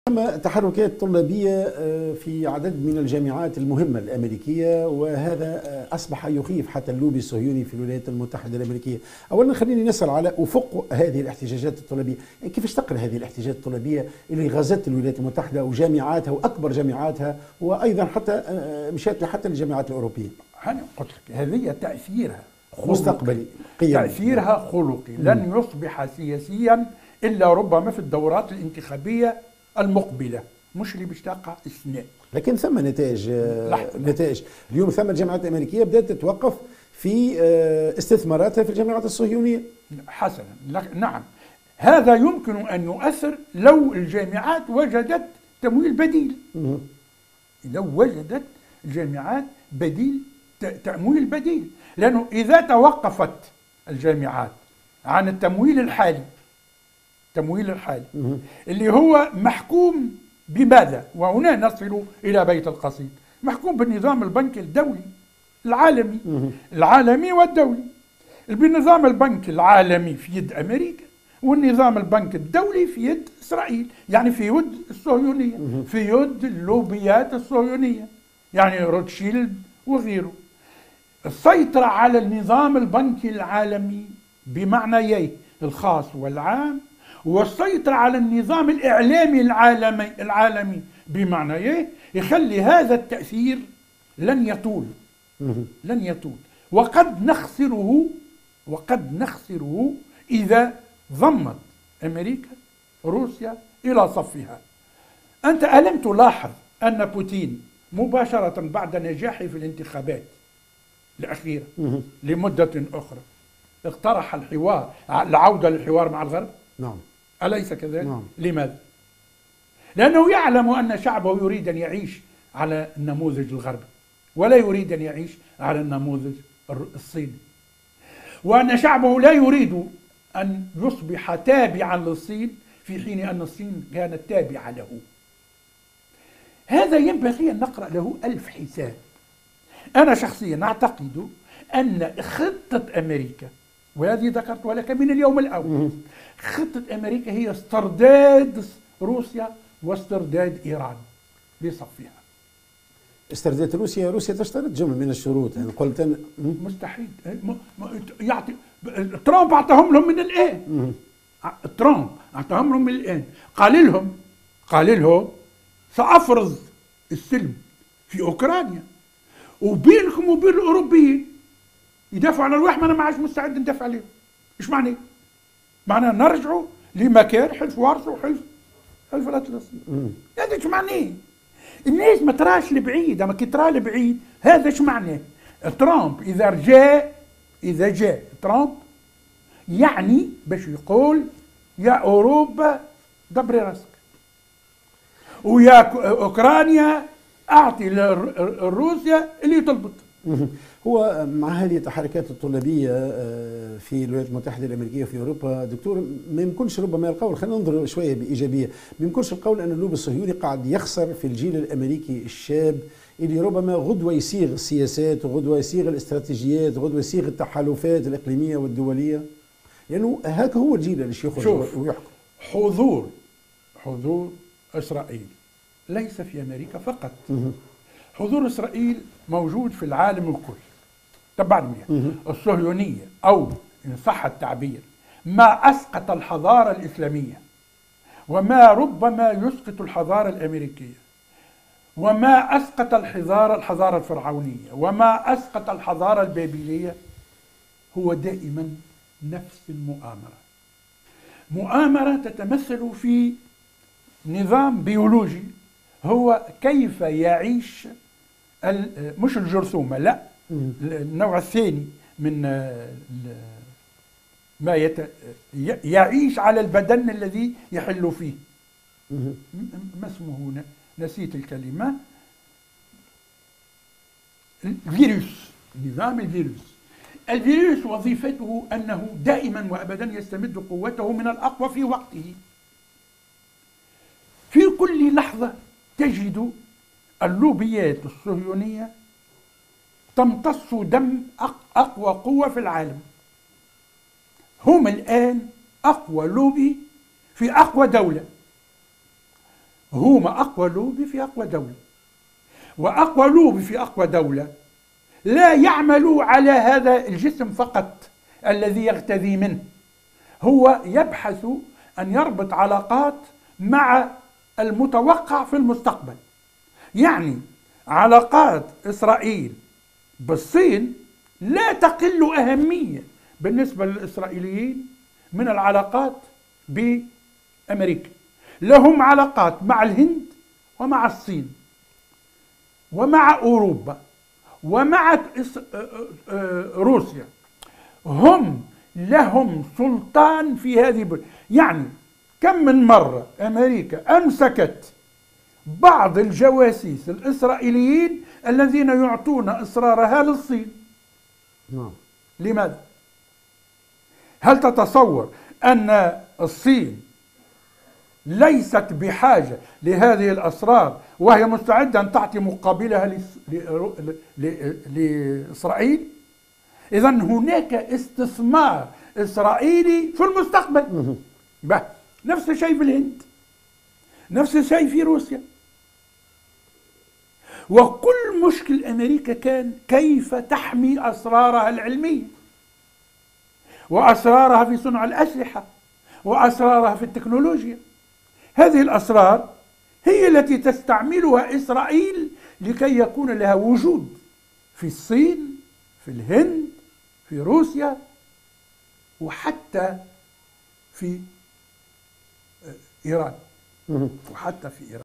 أما تحركات طلابية في عدد من الجامعات المهمة الأمريكية، وهذا أصبح يخيف حتى اللوبي الصهيوني في الولايات المتحدة الأمريكية. أولا خليني نسأل على أفق هذه الاحتجاجات الطلابية، كيف تقرأ هذه الاحتجاجات الطلابية اللي غزت الولايات المتحدة وجامعاتها وأكبر جامعاتها، وأيضا حتى مشات حتى الجامعات الأوروبية؟ أنا قلت لك هذه تأثيرها مستقبلي قيمي. تأثيرها خلقي، لن يصبح سياسيا إلا ربما في الدورات الانتخابية المقبلة، مش اللي باش تقع السنة. لكن ثم نتائج اليوم ثم الجامعات الأمريكية بدأت تتوقف في استثماراتها في الجامعات الصهيونية. حسنا، نعم، هذا يمكن أن يؤثر لو الجامعات وجدت تمويل بديل. لو وجدت الجامعات تمويل بديل، لأنه إذا توقفت الجامعات عن التمويل الحالي اللي هو محكوم بماذا؟ وهنا نصل إلى بيت القصيد، محكوم بالنظام البنكي الدولي العالمي والدولي. بنظام البنك العالمي في يد أمريكا، والنظام البنك الدولي في يد إسرائيل، يعني في يد الصهيونية، في يد اللوبيات الصهيونية، يعني روتشيلد وغيره. السيطرة على النظام البنكي العالمي بمعنييه الخاص والعام، والسيطرة على النظام الإعلامي العالمي بمعنييه، يخلي هذا التأثير لن يطول، وقد نخسره إذا ضمت أمريكا روسيا إلى صفها. أنت ألم تلاحظ أن بوتين مباشرة بعد نجاحه في الانتخابات الأخيرة لمدة أخرى اقترح العودة للحوار مع الغرب؟ نعم. أليس كذلك؟ نعم. لماذا؟ لأنه يعلم أن شعبه يريد أن يعيش على النموذج الغربي، ولا يريد أن يعيش على النموذج الصيني، وأن شعبه لا يريد أن يصبح تابعا للصين في حين أن الصين كانت تابعة له. هذا ينبغي أن نقرأ له 1000 حساب. أنا شخصيا أعتقد أن خطة أمريكا، وهذه ذكرتها لك من اليوم الأول، خطة أمريكا هي استرداد روسيا واسترداد إيران لصفها. استرداد روسيا تشترط جملة من الشروط، يعني قلت مستحيل. يعطي ترامب أعطاهم لهم من الآن. ترامب أعطاهم لهم من الآن، قال لهم سأفرض السلم في أوكرانيا، وبينكم وبين الأوروبيين يدافعوا عن الواحد، ما أنا ما عادش مستعد ندافع عليهم. إيش معناه؟ معناه نرجعوا لمكان حلف وارسو وحلف الأطلسي. هذا إيش معناه؟ الناس ما تراش لبعيد، أما كي ترى لبعيد هذا إيش معناه؟ ترامب إذا جاء ترامب يعني باش يقول يا أوروبا دبري راسك، ويا أوكرانيا أعطي لروسيا اللي طلبت. هو مع هذه التحركات الطلابية في الولايات المتحدة الأمريكية وفي أوروبا دكتور، ما يمكنش ربما القول، خلينا ننظر شوية بإيجابية، ما يمكنش القول أن اللوبي الصهيوني قاعد يخسر في الجيل الأمريكي الشاب اللي ربما غدوة يصيغ السياسات، وغدوة يصيغ الاستراتيجيات، وغدوة يصيغ التحالفات الإقليمية والدولية، لأنه يعني هكا هو الجيل اللي يخرج ويحكم. حضور إسرائيل ليس في أمريكا فقط، حضور إسرائيل موجود في العالم الكل. تبعني الصهيونية، أو إن صح التعبير ما أسقط الحضارة الإسلامية، وما ربما يسقط الحضارة الأمريكية، وما أسقط الحضارة الفرعونية، وما أسقط الحضارة البابلية، هو دائما نفس مؤامرة تتمثل في نظام بيولوجي، هو كيف يعيش مش الجرثومة، لا، النوع الثاني من ما يعيش على البدن الذي يحل فيه. ما اسمه هنا؟ نسيت الكلمة. نظام الفيروس وظيفته أنه دائما وأبدا يستمد قوته من الأقوى في وقته. في كل لحظة تجد اللوبيات الصهيونية تمتص دم أقوى قوة في العالم. هم الآن أقوى لوبي في أقوى دولة، هما أقوى لوبي في أقوى دولة، وأقوى لوبي في أقوى دولة لا يعمل على هذا الجسم فقط الذي يغتذي منه، هو يبحث أن يربط علاقات مع المتوقع في المستقبل. يعني علاقات إسرائيل بالصين لا تقل أهمية بالنسبة للإسرائيليين من العلاقات بأمريكا. لهم علاقات مع الهند ومع الصين ومع أوروبا ومع روسيا، هم لهم سلطان في هذه يعني كم من مرة أمريكا أمسكت بعض الجواسيس الإسرائيليين الذين يعطون إسرارها للصين. لماذا؟ هل تتصور أن الصين ليست بحاجة لهذه الأسرار وهي مستعدة أن تعطي مقابلها لإسرائيل؟ إذن هناك استثمار إسرائيلي في المستقبل. نفس الشيء في الهند، نفس الشيء في روسيا. وكل مشكل أمريكا كان كيف تحمي أسرارها العلمية وأسرارها في صنع الأسلحة وأسرارها في التكنولوجيا. هذه الأسرار هي التي تستعملها إسرائيل لكي يكون لها وجود في الصين، في الهند، في روسيا، وحتى في إيران، وحتى في إيران.